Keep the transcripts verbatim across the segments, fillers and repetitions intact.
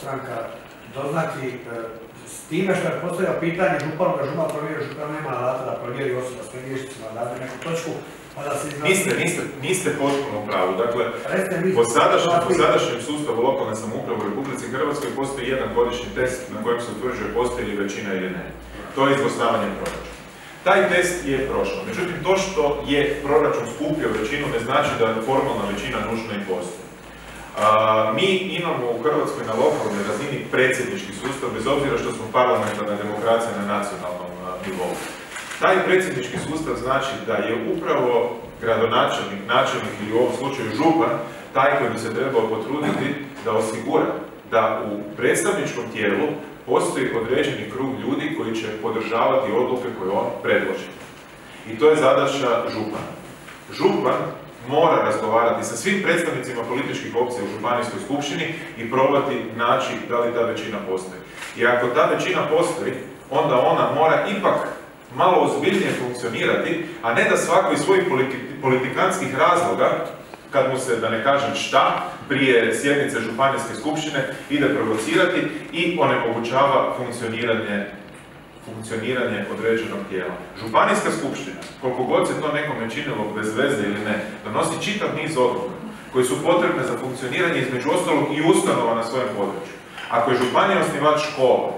stranka doznati s time što je postavio pitanje županu da župan provjeri, župan nema alata da provjeri osoba s pregriješicima, dati neku točku, pa da se izgleda... Niste, niste, niste potpuno u pravu. Dakle, po sadašnjem, po sadašnjem sustavu lokalne samouprave u Republici Hrvatskoj postoji jedan godišnji test na kojem se utvrđuje postoji li većina ili ne. To je izglasavanje proračuna. Taj test je prošao. Međutim, to što je proračun skupio većinu ne znači da formalna većina nužno i postoji. A, mi imamo u Hrvatskoj na lokalnoj razini predsjednički sustav, bez obzira što smo parlamentarna demokracija na nacionalnom a, nivou. Taj predsjednički sustav znači da je upravo gradonačelnik, načelnik ili u ovom slučaju župan taj koji bi se trebao potruditi da osigura da u predstavničkom tijelu postoji određeni krug ljudi koji će podržavati odluke koje on predloži. I to je zadaća župana. Župan mora razgovarati sa svim predstavnicima političkih opcija u županijskoj skupštini i probati naći da li ta većina postoji. I ako ta većina postoji, onda ona mora ipak malo ozbiljnije funkcionirati, a ne da svako iz svojih politikantskih razloga, kad mu se, da ne kažem šta, prije sjednice županijske skupštine ide provocirati i onemogućava funkcioniranje, funkcioniranje određenog tijela. Županijska skupština, koliko god se to nekome činilo bez veze ili ne, donosi čitav niz odluka koji su potrebne za funkcioniranje između ostalog i ustanova na svojem području. Ako je županija osnivač škola,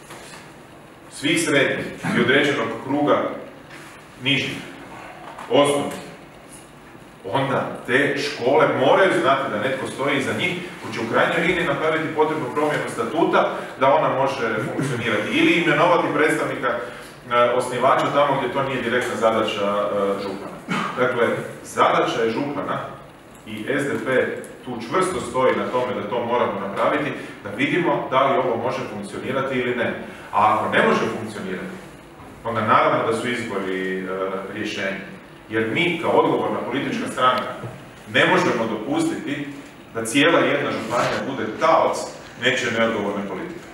svih srednjih i određenog kruga nižih, osnovnih, onda te škole moraju znati da netko stoji iza njih koji će u krajnjoj liniji napraviti potrebnu promjenu statuta da ona može funkcionirati ili imenovati predstavnika osnivača tamo gdje to nije direktna zadaća župana. Dakle, zadaća je župana i S D P tu čvrsto stoji na tome da to moramo napraviti, da vidimo da li ovo može funkcionirati ili ne. A ako ne može funkcionirati, onda naravno da su izbori e, rješenje. Jer mi, kao odgovorna politička stranka, ne možemo dopustiti da cijela jedna županija bude taoc nečije neodgovorne politike.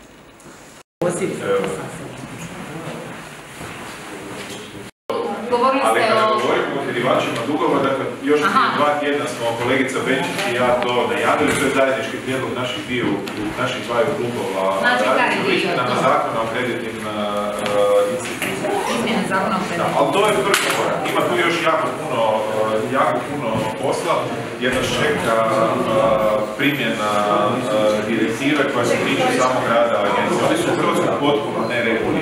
Ali kada govorimo o utjerivačima dugova, dakle, još dva tjedna smo kolegica Benčić i ja to najavili, to je zajednički prijedlog naših dviju, naših dvaju klubova. Znači, kada je izmjenama zakona o kreditnim institucijama. Izmjena zakona o kreditnim. Ali to je prvi korak. Ima tu još jako puno, jako puno posla, jer nas čeka primjena direktive koja se tiče samog rada agencije. Oni su u Hrvatskoj potpuno neregulirani.